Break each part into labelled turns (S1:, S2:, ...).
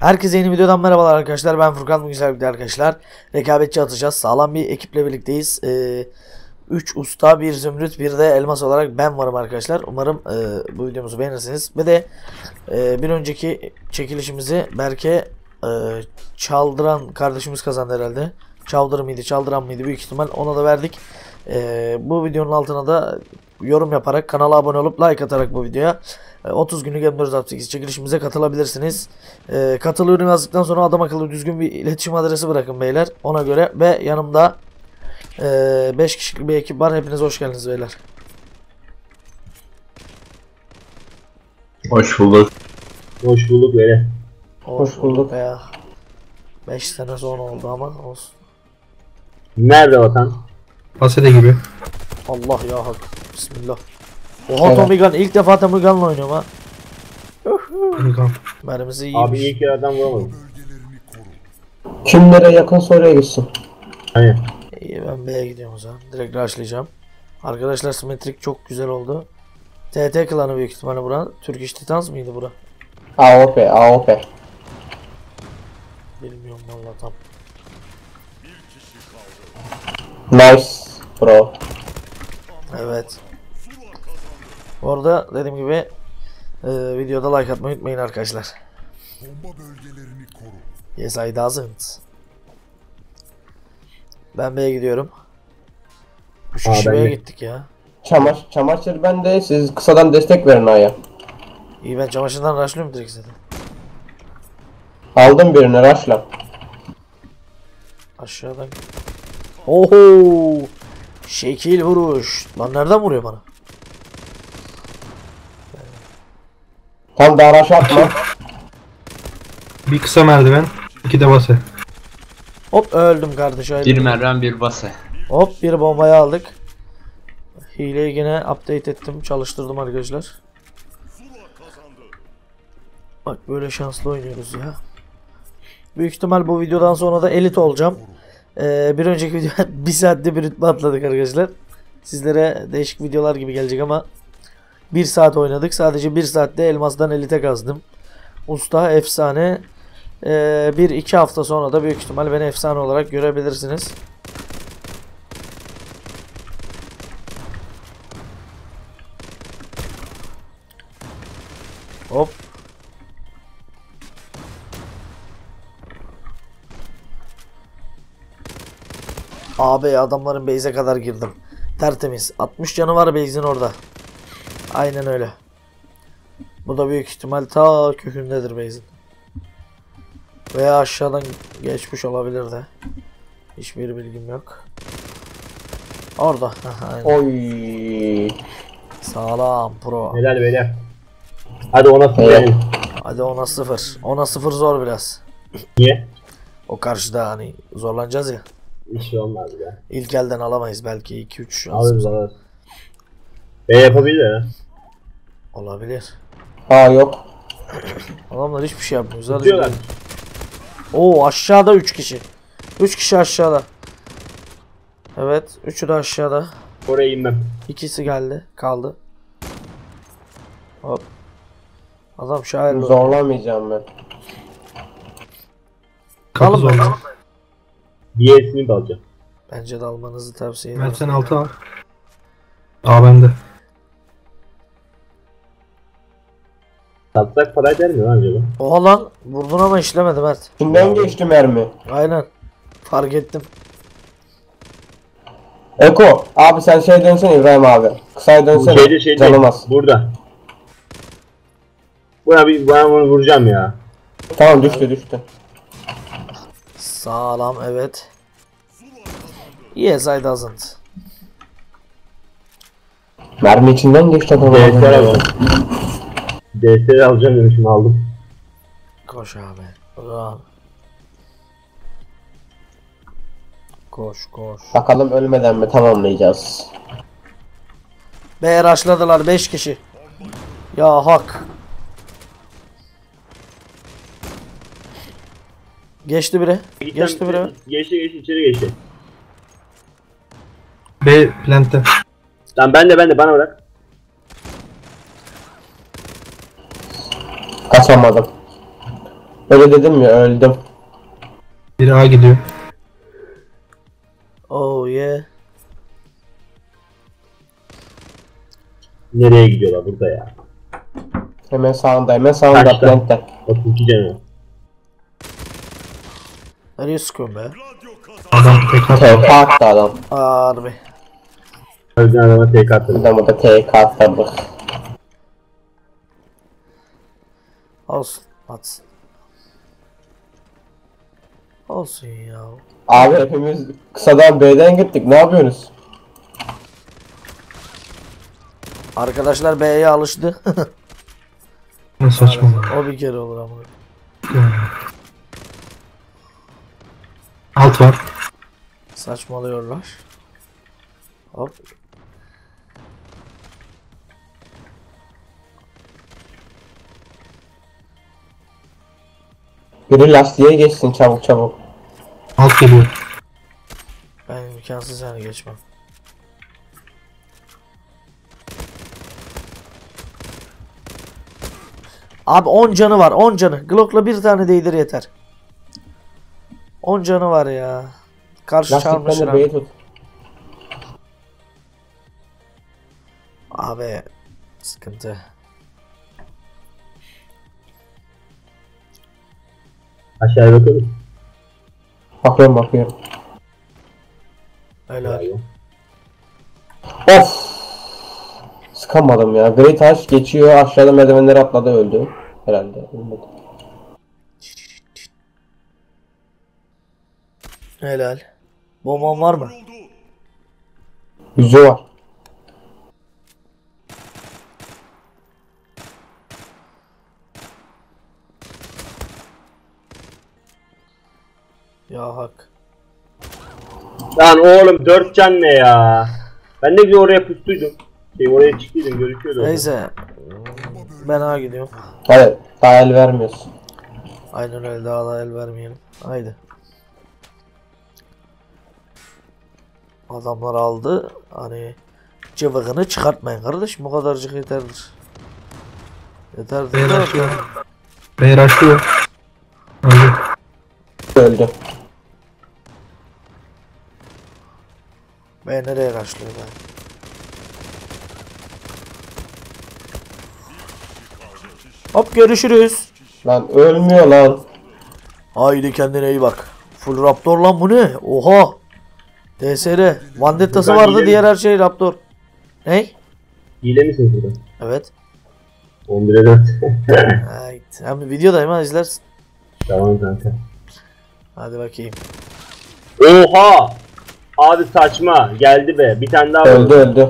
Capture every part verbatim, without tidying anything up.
S1: Herkese yeni videodan merhabalar arkadaşlar. Ben Furkan. Bugün güzel bir arkadaşlar. Rekabetçi atacağız. Sağlam bir ekiple birlikteyiz. üç ee, usta, bir zümrüt, bir de elmas olarak ben varım arkadaşlar. Umarım e, bu videomuzu beğenirsiniz. Ve de e, bir önceki çekilişimizi Berke e, çaldıran kardeşimiz kazandı herhalde. Çaldır mıydı, çaldıran mıydı büyük ihtimal, ona da verdik. E, bu videonun altına da yorum yaparak, kanala abone olup like atarak bu videoya otuz günlük M dört altı sekiz çekilişimize katılabilirsiniz. Ee, katılıyorum yazdıktan sonra adam akıllı düzgün bir iletişim adresi bırakın beyler. Ona göre ve yanımda beş e, kişilik bir ekip var. Hepiniz hoş geldiniz beyler.
S2: Hoş bulduk.
S3: Hoş bulduk beyler.
S1: Hoş, hoş bulduk ya. beş sene sonra oldu ama olsun.
S3: Nerede vatan?
S2: Hasede gibi.
S1: Allah ya hak. Bismillah. Oha evet. Tommy Gun. İlk defa Tommy Gun'la oynuyorum ha. Mermisi iyiymiş.
S3: Abi iyi ki adam vuramadım.
S4: Kimlere yakın oraya gitsin.
S3: Aynen.
S1: İyi, ben B'ye gidiyorum o zaman. Direkt rushlayacağım. Arkadaşlar simetrik çok güzel oldu. T T klanı büyük ihtimalle bura. Turkish Titans mıydı bura?
S4: A O P, A O P.
S1: Bilmiyorum vallahi tam.
S4: Nice bro.
S1: Evet. Orada dediğim gibi e, videoda like atmayı unutmayın arkadaşlar.
S5: Bomba bölgelerini koru.
S1: Yes I doesn't. Ben B'ye gidiyorum. Üç kişi B'ye gittik ya.
S4: Çamaş, çamaşır bende, siz kısadan destek verin A'ya.
S1: İyi, ben çamaşırdan rushlıyorum direkt zaten.
S4: Aldım birini, rushla.
S1: Aşağıdan. Oho! Şekil vuruş. Lan nereden vuruyor bana?
S4: Tam daha rush atma.
S2: Bir kısa merdiven, iki de base.
S1: Hop öldüm kardeşim.
S6: Bir merdiven bir base.
S1: Hop bir bombayı aldık. Hileyi yine update ettim, çalıştırdım arkadaşlar. Bak böyle şanslı oynuyoruz ya. Büyük ihtimal bu videodan sonra da elit olacağım. Ee, bir önceki videoda bir saatte bir rütbe atladık arkadaşlar. Sizlere değişik videolar gibi gelecek ama bir saat oynadık. Sadece bir saatte elmasdan elite kazdım. Usta efsane. Ee, bir iki hafta sonra da büyük ihtimal beni efsane olarak görebilirsiniz. Hop. Abi adamların base'e kadar girdim. Tertemiz. altmış canı var base'in orada. Aynen öyle. Bu da büyük ihtimal ta kökündedir base'in. Veya aşağıdan geçmiş olabilir de. Hiçbir bilgim yok. Orada.
S4: Oy.
S1: Sağlam pro.
S3: Helal beyler. Hadi ona sıfır.
S4: Evet.
S1: Hadi ona sıfır. Ona sıfır zor biraz.
S3: Niye?
S1: O karşıda hani zorlanacağız ya.
S3: Hiç şey olmaz ya.
S1: İlk elden alamayız, belki iki üç
S3: Alırız alırız. B yapabilir ha.
S1: Olabilir.
S4: A yok.
S1: Adamlar hiçbir şey yapmıyor. Zaten
S3: Tutuyorlar.
S1: Oo, aşağıda üç kişi. üç kişi aşağıda. Evet, üçü de aşağıda.
S3: Oraya inmem.
S1: İkisi geldi, kaldı. Hop. Adam şair.
S4: Zorlamayacağım ben.
S2: Kapı
S1: Alın
S2: zorla.
S1: bakalım.
S3: Diğerisini de alacağım.
S1: Bence de almanızı tavsiye
S2: Mert
S1: ederim.
S2: sen altı al. Aa bende.
S3: Satsak para eder mi lan acaba?
S1: Oha lan, vurdun ama işlemedi Mert.
S4: Kimden geçti mermi?
S1: Aynen. Fark ettim.
S4: Eko, abi sen şey dönsene İbrahim abi. Kısaya dönsene.
S3: Şeyde şeyde.
S4: Canım az.
S3: Burada. Buna bir bana bunu vuracağım ya.
S4: Tamam düştü düştü.
S1: Sağlam, evet. Yes I doesn't.
S4: Mermi içinden geçti adam.
S3: D S R alacağım. D S R alacağım demişim, aldım.
S1: Koş abi. Run. Koş koş.
S4: Bakalım ölmeden mi tamamlayacağız.
S1: B rushladılar beş kişi. Ya hak. Geçti biri. Geçti biri.
S3: Geçti geçti içeri geçti.
S2: B plant'te.
S3: Lan ben de ben de bana bırak.
S4: Kaçamadım. Öyle dedim ya, öldüm.
S2: Biri A gidiyor.
S1: Oh yeah.
S3: Nereye gidiyorlar burada ya?
S4: Hemen sağında, hemen sağında
S3: Kaçta?
S4: plantta.
S3: otuz iki canı.
S1: Nereye sıkıyorum be?
S2: Adam tekrar.
S4: T K attı adam.
S1: Harbi.
S3: Özden adama tek attım.
S4: Adamı da T K attırdık.
S1: Olsun. Atsın. Olsun ya.
S4: Abi hepimiz kısadan B'den gittik, ne yapıyorsunuz?
S1: Arkadaşlar B'ye alıştı.
S2: Ne saçma.
S1: O bir kere olur ama.
S2: Alt var.
S1: Saçmalıyorlar. Hop.
S4: Biri lastiğe geçsin çabuk çabuk.
S2: Alt geliyor.
S1: Ben imkansız yani geçmem. Abi on canı var, on canı. Glock'la bir tane değdir yeter. on canı var ya. Karşı
S4: Lastikten
S1: çarpmışlar.
S4: de B'yi tut.
S1: Abi sıkıntı.
S3: Aşağıya bakalım.
S4: Bakıyorum bakıyorum.
S1: Öyle abi.
S4: Of! Sıkamadım ya. Gri taş geçiyor, aşağıda merdivenleri atladı, öldü. Herhalde. Ölmedi.
S1: Helal. Bomban var mı?
S4: Yüzü var.
S1: Ya hak.
S3: Lan oğlum dört can ne ya? Ben de bir oraya pustuydum. Şey oraya çıktıydım, gözüküyordu orada.
S1: Neyse. Ben A gidiyorum.
S4: Hadi daha el vermiyorsun.
S1: Aynen öyle, daha da el vermeyelim. Haydi. Adamlar aldı. Hani cıvıkını çıkartmayın kardeşim. Bu kadarcık yeterdir. Yeterdir.
S2: B'ye
S1: de-
S2: raşlıyor. B'ye raşlıyor. Öldü.
S4: Öldü.
S1: Ben nereye kaçlıyor ben? Hop görüşürüz.
S4: Lan ölmüyor lan.
S1: Haydi kendine iyi bak. Full Raptor lan bu ne? Oha. D S R. Vandetta'sı
S3: Buradan
S1: vardı,
S3: gidelim.
S1: diğer her şey Raptor. Ne?
S3: Hile misin burada?
S1: Evet.
S3: on bire dört.
S1: Haydi. Hem videodayım ha, izlersin.
S3: Tamam kanka.
S1: Hadi bakayım.
S3: Oha! Abi saçma. Geldi be. Bir tane daha
S4: Öldü
S3: var.
S4: öldü.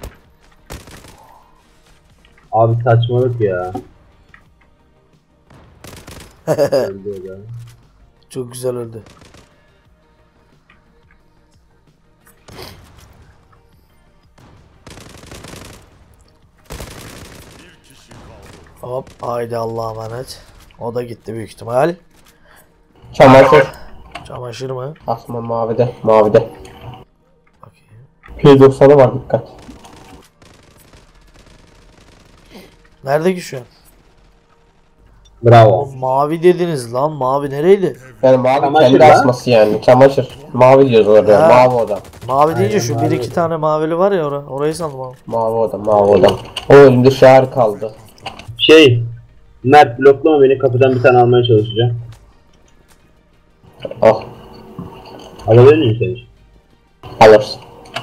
S3: Abi saçmalık ya. Öldü o da.
S1: Çok güzel öldü. Hop haydi Allah'a emanet. O da gitti büyük ihtimal.
S4: Çamaşır.
S1: Çamaşır mı?
S4: Asma mavide. Mavide.
S1: Bakayım.
S4: P doksanı var, dikkat.
S1: Nerede ki şu an? O
S3: Bravo.
S1: mavi dediniz lan. Mavi nereydi?
S4: Yani mavi
S3: Çamaşır
S4: kendi
S3: lan.
S4: asması yani. Çamaşır. Mavi diyoruz oraya.
S1: Ha.
S4: Mavi oda.
S1: Mavi deyince
S3: Aynen,
S1: şu bir
S3: mavi.
S1: iki tane mavili var ya, oraya. Orayı sandım abi.
S4: Mavi oda. Mavi oda. O elimde şahar kaldı.
S3: Şey. Mert bloklama beni, kapıdan bir tane almaya çalışacağım.
S4: Ah.
S3: Alabilir miyim seni?
S4: Alırsın.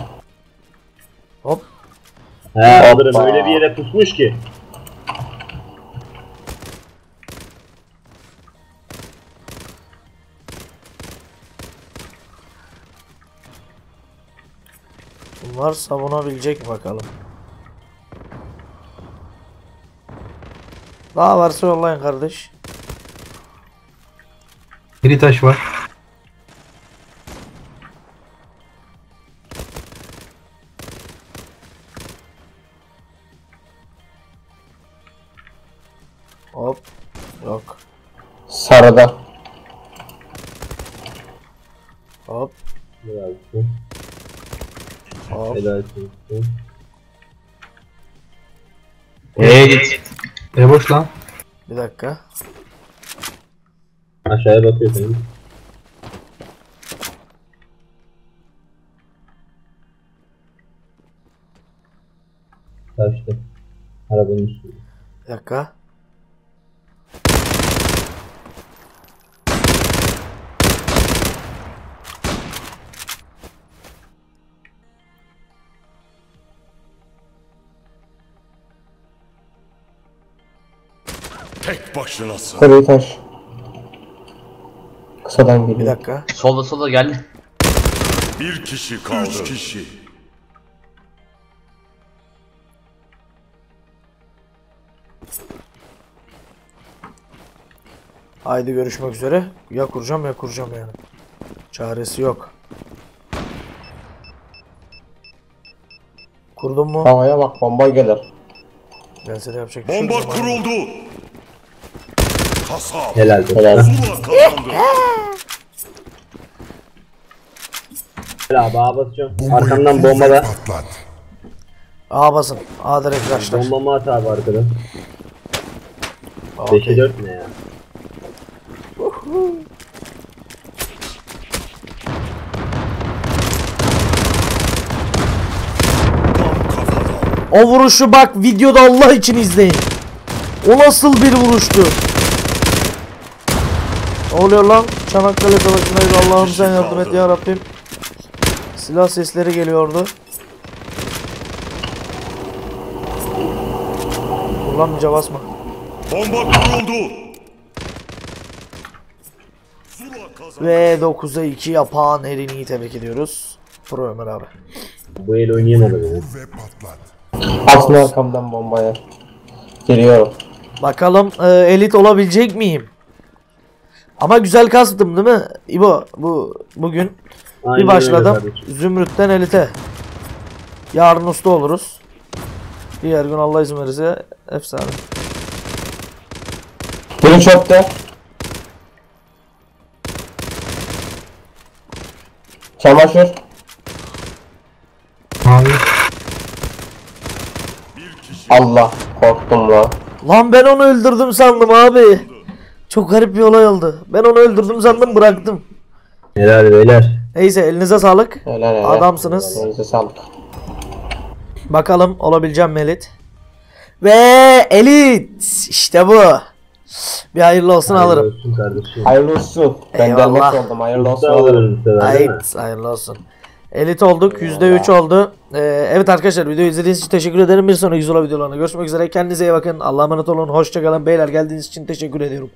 S1: Hop.
S3: He alırım.
S4: Hoppa.
S3: Öyle bir yere pusmuş ki.
S1: Bunlar savunabilecek mi bakalım. Daha varsa yollayın kardeş.
S2: Biri taş var.
S1: Hop. Yok.
S4: Sarıda.
S1: Hop.
S3: Helal olsun.
S1: Hop.
S3: Helal olsun.
S2: Eee git. E boş lan.
S1: Bir dakika.
S3: Aşağıya bakıyor senin. Taştı. Arabanın üstünde.
S1: Bir dakika.
S5: Tek başınasın.
S4: Gri taş. Kısadan
S1: Bir
S4: geliyor.
S1: dakika.
S6: Solda solda geldi.
S5: Bir kişi kaldı. Üç kişi.
S1: Haydi görüşmek üzere. Ya kuracağım ya kuracağım yani. Çaresi yok. Kurdun mu?
S4: Havaya bak, bomba gelir.
S1: Gelse de yapacak bir şey
S5: Bomba
S1: yok.
S5: kuruldu. Kasap.
S3: Helal olsun.
S4: Helal.
S5: Zula kazandı.
S3: Helal abi ağa basıyorum.
S5: Bombayı
S3: Arkamdan
S5: kur
S3: bomba
S5: ve
S3: da.
S5: patlat.
S1: A basın. A direkt başlar.
S3: Bombamı at abi arkadan.
S1: Okey.
S3: beşe dört ne ya?
S1: O vuruşu bak videoda Allah için izleyin. O nasıl bir vuruştu? Ne oluyor lan? Çanakkale Savaşı'ndayız. Allah'ım sen yardım et ya Rabbim. Silah sesleri geliyordu. Kullanmayacağım, basma.
S5: Bomba kuruldu. Zula kazandı.
S1: Ve dokuza iki yapan Erin'i tebrik ediyoruz. Pro Ömer abi.
S3: Bu el oynayamadım. ya.
S5: Kur ve patlat.
S4: Atma arkamdan bombaya. Geliyor.
S1: Bakalım e, elit olabilecek miyim? Ama güzel kastım değil mi? İbo bu bugün
S3: Aynen
S1: bir
S3: öyle
S1: başladım.
S3: kardeşim.
S1: Zümrüt'ten elite. Yarın usta oluruz. Diğer gün Allah izin verirse efsane.
S4: Biri çöpte. Çamaşır.
S2: Abi.
S4: Allah, korktum la.
S1: Lan ben onu öldürdüm sandım abi. Çok garip bir olay oldu. Ben onu öldürdüm sandım, bıraktım.
S3: Helal beyler.
S1: Neyse elinize sağlık.
S4: Helal helal.
S1: Adamsınız.
S4: Elinize sağlık.
S1: Bakalım olabileceğim mi elit? Ve elit. İşte bu. Bir hayırlı olsun alırım.
S3: Hayırlı olsun kardeşim.
S4: Hayırlı olsun. Ben
S1: Eyvallah.
S4: gelmek oldum. Hayırlı olsun
S3: Usta
S4: alırım.
S3: alırız bu sefer, değil mi?
S1: Hayt, hayırlı olsun. Elit olduk. yüzde üç oldu. Ee, evet arkadaşlar, videoyu izlediğiniz için teşekkür ederim. Bir sonraki Zula videolarında görüşmek üzere. Kendinize iyi bakın. Allah'a emanet olun. Hoşçakalın. Beyler geldiğiniz için teşekkür ediyorum.